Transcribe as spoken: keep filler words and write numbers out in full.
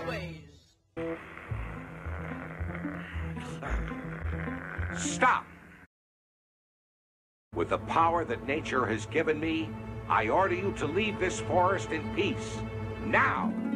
always. Stop! With the power that nature has given me, I order you to leave this forest in peace. Now!